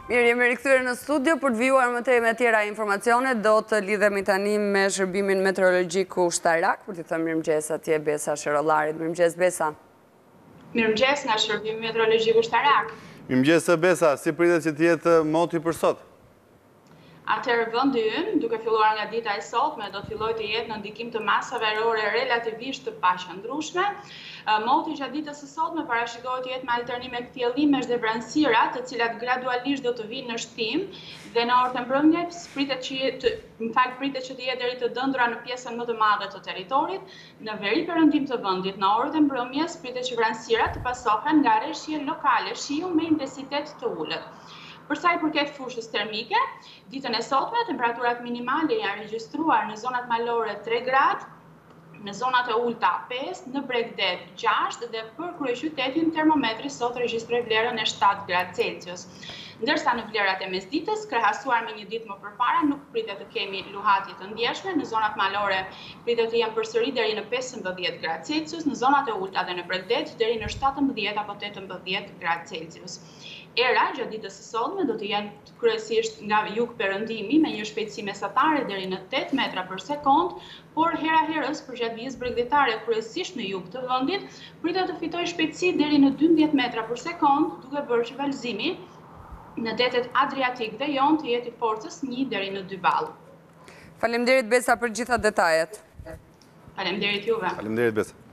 Mirë, jemi rikthyer në studio për të vijuar më tej me tjera informacione. Do të lidhemi tani me shërbimin meteorologjik ushtarak, për t'i thënë mirëmëngjes atje Besa Sherollarit. Mirëmëngjes Besa. Mirëmëngjes nga shërbimi meteorologjik ushtarak. Mirëmëngjes Besa, si pritet që të jetë moti për sot? Atëherë vendi ynë, duke filluar nga dita e sotme, do të fillojë të jetë në ndikim të masave ajrore relativisht të paqëndrueshme. Moti gjatë ditës së sotme parashikohet të jetë me alternime ktjellimesh dhe vranësira, të cilat gradualisht do të vinë në shtim, dhe në orët e mbrëmjes pritet që të jetë deri të dëndura në pjesën më të madhe të territorit. Në veri perëndim të vendit, në orët e mbrëmjes pritet që vranësirat të pasohen nga rreshje lokale shiu me intensitet të ulët. Për sa i përket fushës termike, ditën e sotme temperaturat minimale janë regjistruar në zonat malore 3 gradë, në zonat e ulta 5, në Bregdet 6 dhe për kryeqytetin termometri sot regjistroi vlerën e 7 gradë Celsius. Ndërsa në vlerat e mesditës, krahasuar me një ditë më përpara, nuk pritet të kemi luhatje të ndjeshme, në zonat malore pritet të jenë përsëri deri në 15 gradë Celsius, në zonat e ulta dhe në Bregdet deri në 17 apo 18 gradë Celsius. Era gjatë ditës së sotme do të jenë kryesisht nga jug perëndimi me një shpejtësi mesatare deri në 8 metra për sekond, por hera herës për gjatë vijës bregdetare kryesisht në jug të vendit pritet të fitojë shpejtësi deri në 12 metra për sekond, duke bërë që vallëzimi në detet Adriatik dhe Jon të jetë i forcës 1 deri në 2 ballë. Faleminderit Besa për gjitha detajet. Faleminderit juve. Faleminderit Besa.